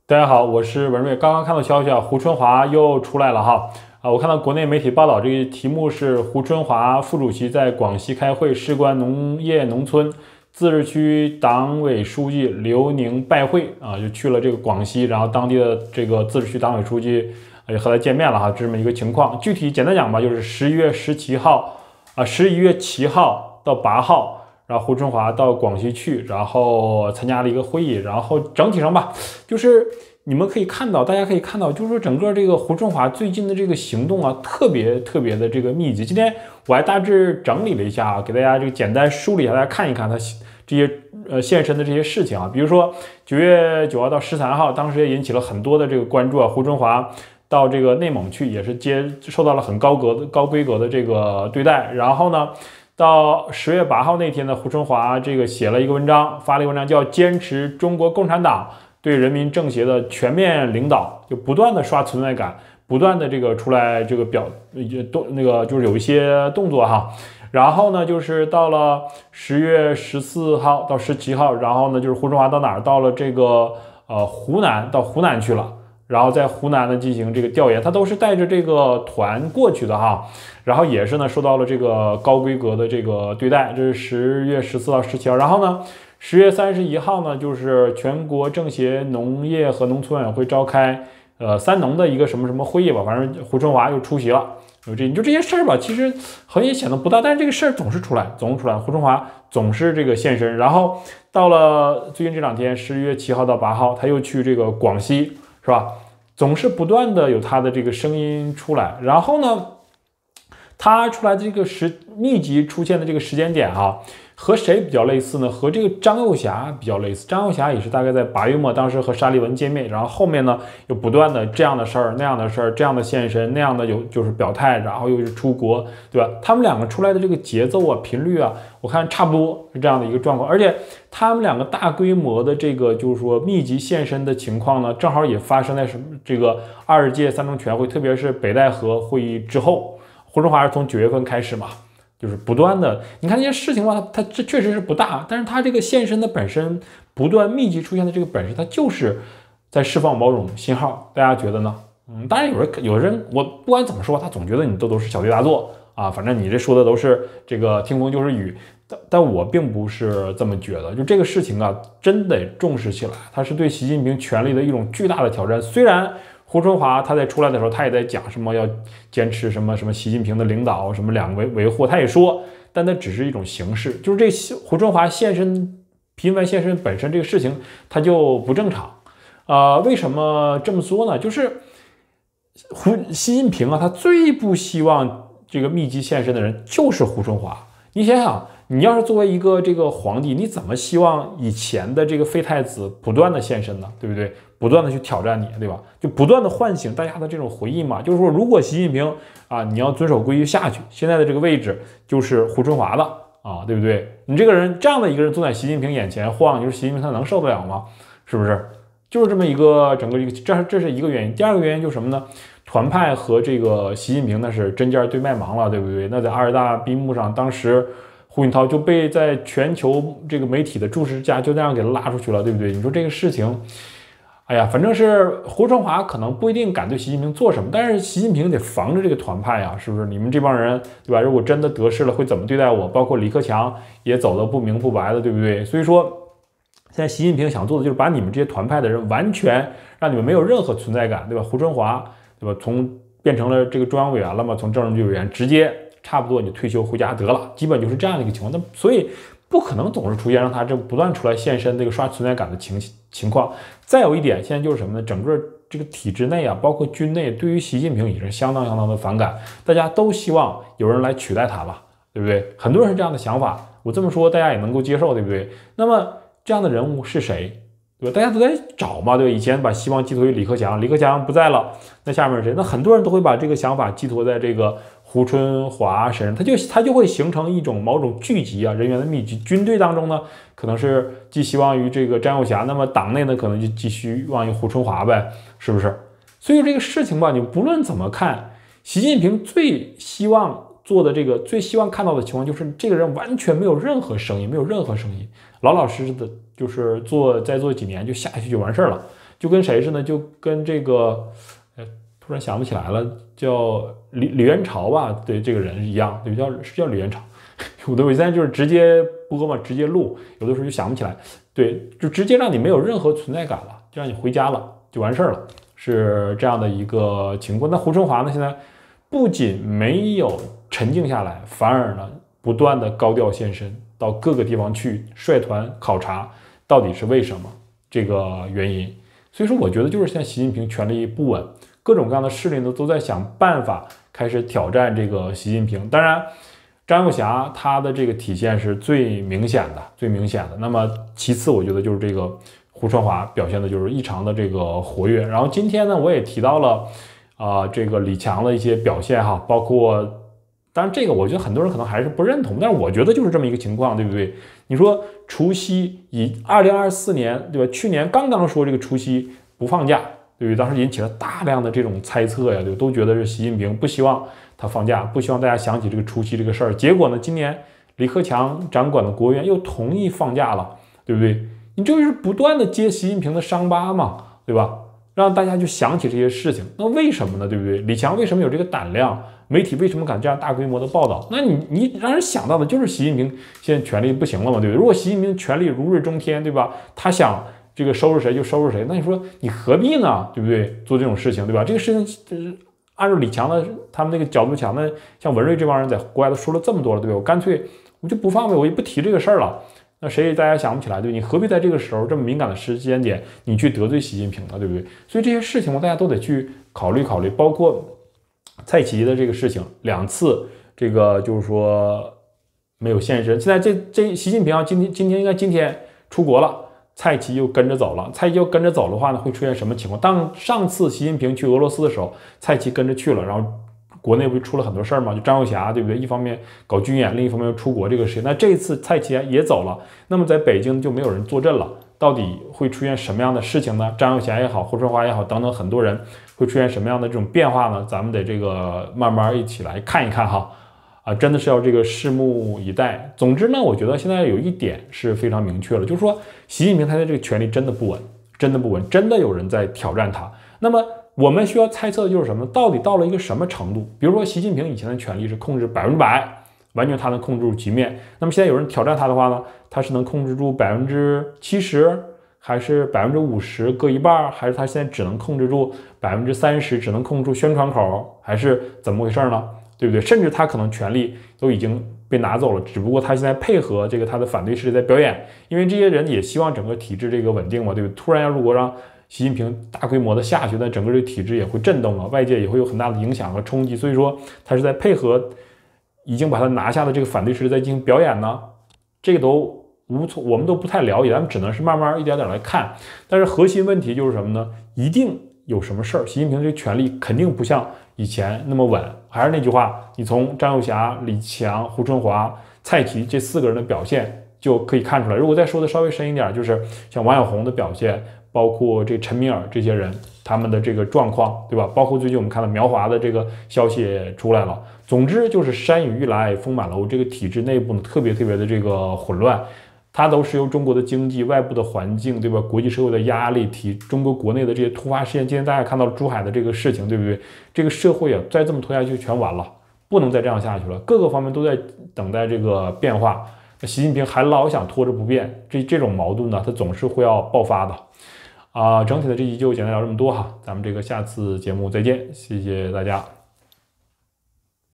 大家好，我是文瑞。刚刚看到消息啊，胡春华又出来了哈。我看到国内媒体报道，这个题目是胡春华副主席在广西开会，事关农业农村，自治区党委书记刘宁拜会啊，就去了这个广西，然后当地的这个自治区党委书记也和他见面了哈，这么一个情况。具体简单讲吧，就是11月7号到8号。然后胡春华到广西去，然后参加了一个会议，然后整体上吧，就是你们可以看到，大家可以看到，就是说整个这个胡春华最近的这个行动啊，特别的这个密集。今天我还大致整理了一下啊，给大家这个简单梳理一下，大家看一看他这些现身的这些事情啊，比如说9月9号到13号，当时也引起了很多的这个关注啊，胡春华到这个内蒙去，也是受到了很高规格的这个对待，然后呢。到10月8号那天呢，胡春华这个写了一个文章，发了一个文章叫坚持中国共产党对人民政协的全面领导，就不断的刷存在感，不断的这个出来这个就是有一些动作哈。然后呢，就是到了10月14号到17号，然后呢，就是胡春华到哪儿？到了这个湖南去了。然后在湖南呢进行这个调研，他都是带着这个团过去的哈，然后也是呢受到了这个高规格的这个对待，这是10月14号、17号，然后呢10月31号呢就是全国政协农业和农村委员会召开三农的一个什么会议吧，反正胡春华又出席了。你就这些事儿吧，其实好像也显得不大，但是这个事儿总是出来，胡春华总是这个现身。然后到了最近这2天，11月7号到8号，他又去这个广西。是吧？总是不断的有他的这个声音出来，然后呢，他出来这个密集出现的这个时间点啊，和谁比较类似呢？和这个张幼霞比较类似。张幼霞也是大概在8月末，当时和沙利文见面，然后后面呢又不断的这样的事儿、那样的事儿，这样的现身、那样的就是表态，然后又是出国，对吧？他们两个出来的这个节奏啊、频率啊，我看差不多是这样的一个状况，而且他们两个大规模的这个就是说密集现身的情况呢，正好也发生在这个20届三中全会，特别是北戴河会议之后。胡春华是从9月份开始嘛，就是不断的，你看这些事情吧，它这确实是不大，但是它这个现身的本身不断密集出现的这个本身，它就是在释放某种信号，大家觉得呢？当然有人我不管怎么说，他总觉得你都是小题大做啊，反正你这说的都是这个听风就是雨，但我并不是这么觉得，就这个事情啊，真得重视起来，它是对习近平权力的一种巨大的挑战，虽然。胡春华他在出来的时候，他也在讲什么要坚持什么习近平的领导，什么两个维护，他也说，但那只是一种形式，就是这胡春华频繁现身本身这个事情，他就不正常。为什么这么说呢？就是习近平啊，他最不希望这个密集现身的人就是胡春华。你想想，你要是作为一个这个皇帝，你怎么希望以前的这个废太子不断的现身呢？对不对？不断的去挑战你，对吧？就不断的唤醒大家的这种回忆嘛。就是说，如果习近平啊，你要遵守规矩下去，现在的这个位置就是胡春华的啊，对不对？你这个人这样的一个人坐在习近平眼前晃，你说习近平他能受得了吗？是不是？就是这么一个整个一个，这是一个原因。第二个原因就是什么呢？团派和这个习近平那是针尖对麦芒了，对不对？那在20大闭幕上，当时胡锦涛就被在全球这个媒体的注视下就这样给拉出去了，对不对？你说这个事情。哎呀，反正是胡春华可能不一定敢对习近平做什么，但是习近平得防着这个团派啊，是不是？你们这帮人，对吧？如果真的得势了，会怎么对待我？包括李克强也走得不明不白的，对不对？所以说，现在习近平想做的就是把你们这些团派的人完全让你们没有任何存在感，对吧？胡春华，对吧？变成了这个中央委员了嘛，从政治局委员直接差不多你就退休回家得了，基本就是这样的一个情况。那所以。不可能总是出现让他这不断出来现身这个刷存在感的情况。再有一点，现在就是什么呢？整个这个体制内啊，包括军内，对于习近平也是相当的反感，大家都希望有人来取代他吧，对不对？很多人是这样的想法，我这么说大家也能够接受，对不对？那么这样的人物是谁？对吧？大家都在找嘛，对吧？以前把希望寄托于李克强，李克强不在了，那下面是谁？那很多人都会把这个想法寄托在这个胡春华身上，他就会形成一种某种聚集啊，人员的密集。军队当中呢，可能是寄希望于这个张幼霞，那么党内呢，可能就寄希望于胡春华呗，是不是？所以这个事情吧，你不论怎么看，习近平最希望做的这个最希望看到的情况就是这个人完全没有任何声音，老老实实的，就是再做几年就下去就完事儿了。 就跟谁似的，就跟这个，突然想不起来了，叫李元朝吧？对，这个人一样，对，叫李元朝。有的我现在就是直接播嘛，直接录，有的时候就想不起来，对，就直接让你没有任何存在感了，就让你回家了，就完事儿了，是这样的一个情况。那胡春华呢，现在不仅没有沉静下来，反而呢不断的高调现身，到各个地方去率团考察，到底是为什么这个原因。所以说，我觉得就是现在习近平权力不稳，各种各样的势力呢都在想办法开始挑战这个习近平。当然，张幼霞他的这个体现是最明显的，那么其次，我觉得就是这个胡春华表现的就是异常的这个活跃。然后今天呢，我也提到了这个李强的一些表现哈，包括当然这个我觉得很多人可能还是不认同，但是我觉得就是这么一个情况，对不对？你说除夕以2024年对吧？去年刚刚说这个除夕不放假，对不对？当时引起了大量的这种猜测呀，对，都觉得是习近平不希望他放假，不希望大家想起这个除夕这个事儿。结果呢，今年李克强掌管的国务院又同意放假了，对不对？你这就是不断的揭习近平的伤疤嘛，对吧？让大家就想起这些事情。那为什么呢？对不对？李强为什么有这个胆量？媒体为什么敢这样大规模的报道？那你让人想到的就是习近平现在权力不行了嘛，对不对？如果习近平权力如日中天，对吧？他想这个收拾谁就收拾谁，那你说你何必呢？对不对？做这种事情，对吧？这个事情按照李强的他们那个角度讲，那像文瑞这帮人在国外都说了这么多了，对不对？我干脆我就不放呗，我也不提这个事儿了。那谁大家想不起来，对，你何必在这个时候这么敏感的时间点，你去得罪习近平呢，对不对？所以这些事情大家都得去考虑考虑，包括蔡奇的这个事情，2次这个就是说没有现身。现在这习近平啊，今天出国了，蔡奇又跟着走了。蔡奇又跟着走的话呢，会出现什么情况？当上次习近平去俄罗斯的时候，蔡奇跟着去了，然后国内不是出了很多事儿吗？就张幼霞，对不对？一方面搞军演，另一方面又出国这个事情。那这一次蔡奇也走了，那么在北京就没有人坐镇了。到底会出现什么样的事情呢？张幼霞也好，胡春华也好，等等很多人会出现什么样的这种变化呢？咱们得这个慢慢一起来看一看哈。真的是要这个拭目以待。总之呢，我觉得现在有一点是非常明确了，就是说习近平他的这个权力真的不稳，真的有人在挑战他。那么我们需要猜测的就是什么？到底到了一个什么程度？比如说习近平以前的权力是控制100%，完全他能控制住局面。那么现在有人挑战他的话呢，他是能控制住70%，还是50%各一半，还是他现在只能控制住30%，只能控制住宣传口，还是怎么回事呢？对不对？甚至他可能权力都已经被拿走了，只不过他现在配合这个他的反对势力在表演，因为这些人也希望整个体制这个稳定嘛，对不对？突然如果让习近平大规模的下去，那整个这个体制也会震动啊，外界也会有很大的影响和冲击，所以说他是在配合已经把他拿下的这个反对势力在进行表演呢，这个都我们都不太了解，咱们只能是慢慢一点点来看。但是核心问题就是什么呢？一定有什么事儿，习近平这个权力肯定不像以前那么稳。还是那句话，你从张幼霞、李强、胡春华、蔡奇这4个人的表现就可以看出来。如果再说的稍微深一点，就是像王小红的表现，包括这陈敏尔这些人他们的这个状况，对吧？包括最近我们看到苗华的这个消息也出来了。总之就是山雨欲来风满楼，这个体制内部呢特别的这个混乱。它都是由中国的经济、外部的环境，对吧？国际社会的压力，中国国内的这些突发事件，今天大家看到了珠海的这个事情，对不对？这个社会啊，再这么拖下去全完了，不能再这样下去了。各个方面都在等待这个变化。习近平还老想拖着不变，这种矛盾呢，它总是会要爆发的。整体的这集就简单聊这么多哈，咱们这个下次节目再见，谢谢大家。